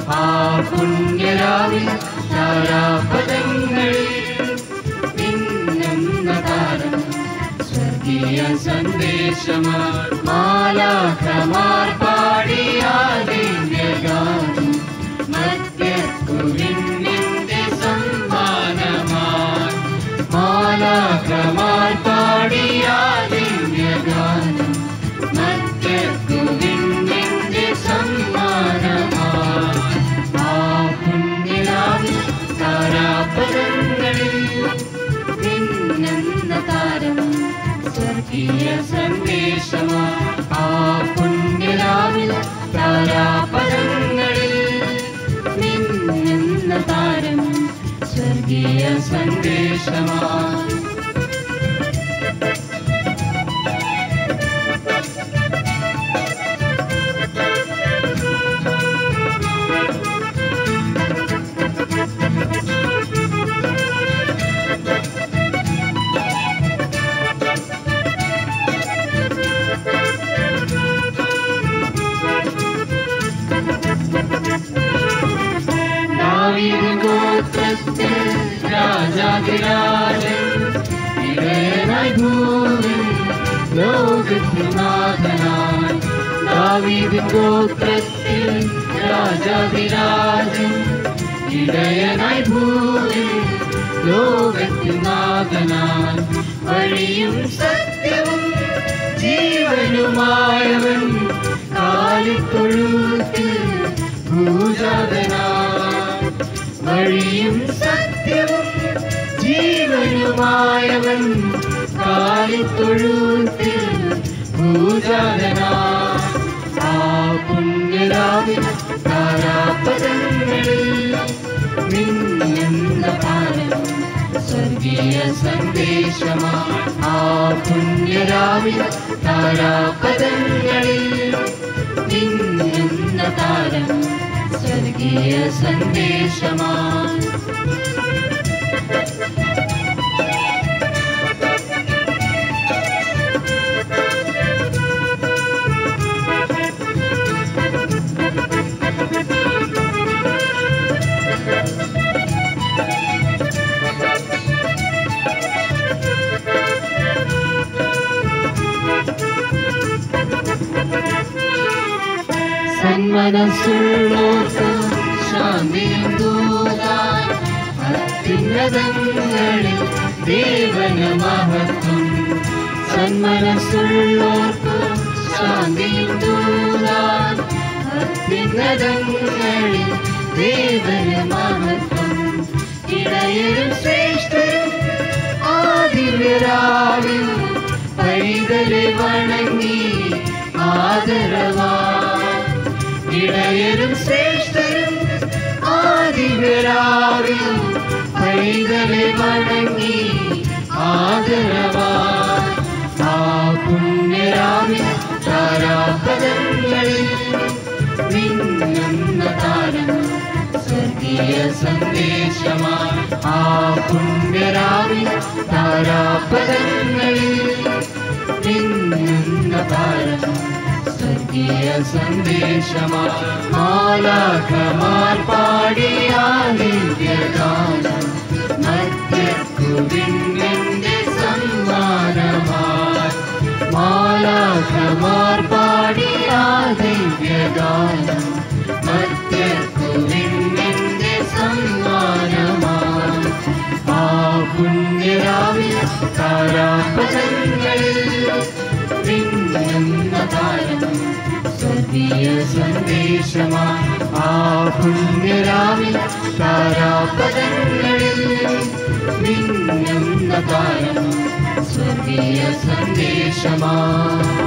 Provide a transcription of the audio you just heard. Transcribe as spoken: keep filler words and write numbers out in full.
ആ പുണ്യരാവിൽ താരാപദങ്ങളിൽ മിന്നുന്ന താരം സ്വർഗീയ സന്ദേശമായി മാലാഖമാർ പാടിയ ദിവ്യഗാനം മധ്യത്തു വിണ്ണിന്റെ സമ്മാനമായി മാലാഖമാർ പാടിയ ദിവ്യഗാനം മധ്യത്തു വിണ്ണിന്റെ സമ്മാനമായി ആ പുണ്യരാവിൽ താരാപദങ്ങളിൽ മിന്നുന്ന താരം സ്വർഗീയ സന്ദേശമായി ആ പുണ്യരാവിൽ താരാപദങ്ങളിൽ മിന്നുന്ന താരം സ്വർഗീയ സന്ദേശമായി ഗോത്രത്തിൽ രാജാധിരാജൻ ഇടയനായി ഭൂമിൽ ലോകത്തിൽ നാഥനായി ദാവീദിൻ ഗോത്രത്തിൽ രാജാധിരാജൻ ഇടയനായി ഭൂമിൽ ലോകത്തിൽ നാഥനായി വഴിയും സത്യവും ജീവനുമായവൻ കാലിത്തൊഴുത്തിൽ ഭൂജാതനായി വഴിയും സത്യവും ജീവനുമായവൻ കാലിത്തൊഴുത്തിൽ ഭൂജാതനായി ആ പുണ്യരാവിൽ താരാപദങ്ങളിൽ മിന്നുന്ന താരം സ്വർഗീയ സന്ദേശമായി ആ പുണ്യരാവിൽ താരാപദങ്ങളിൽ മിന്നുന്ന താരം സ്വർഗീയ സന്ദേശമായി സന്മനസ്സുള്ളോർക്ക് ശാന്തിയും തൂകാൻ അത്യുന്നതങ്ങളിൽ ദേവന് മഹത്വം സന്മനസ്സുള്ളോർക്ക് ശാന്തിയും തൂകാൻ അത്യുന്നതങ്ങളിൽ ദേവന് മഹത്വം ഇടയരും ശ്രേഷ്ഠരും ആദിവ്യരാവിൽ പൈതലെ വണങ്ങി ആദരവായി ഇടയരും ശ്രേഷ്ഠരും ആദിവ്യരാവിൽ പൈതലെ വണങ്ങി ആദരവായി ആ പുണ്യരാവിൽ താരാപദങ്ങളിൽ മിന്നുന്ന താരം സ്വർഗീയ സന്ദേശമായി ആ പുണ്യരാവിൽ താരാപദങ്ങളിൽ മിന്നുന്ന താരം സ്വർഗീയ സന്ദേശമായി മാലാഖമാർ പാടിയ ദിവ്യഗാനം മധ്യത്തു വിണ്ണിന്റെ സമ്മാനമായി മാലാഖമാർ പാടിയ ദിവ്യഗാനം മധ്യത്തു വിണ്ണിന്റെ സമ്മാനമായി ആ പുണ്യരാവിൽ താരാപദങ്ങളിൽ മിന്നുന്ന താരം സ്വർഗീയ സന്ദേശമായി ആ പുണ്യരാവിൽ താരാപദങ്ങളിൽ മിന്നുന്ന താരം സ്വർഗീയ സന്ദേശമായി